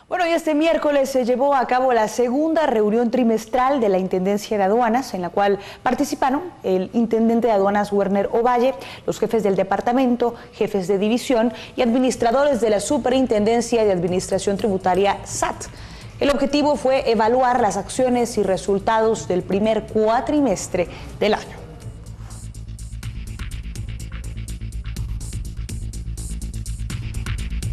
Bueno, y este miércoles se llevó a cabo la segunda reunión trimestral de la Intendencia de Aduanas, en la cual participaron el intendente de Aduanas, Werner Ovalle, los jefes del departamento, jefes de división y administradores de la Superintendencia de Administración Tributaria SAT. El objetivo fue evaluar las acciones y resultados del primer cuatrimestre del año.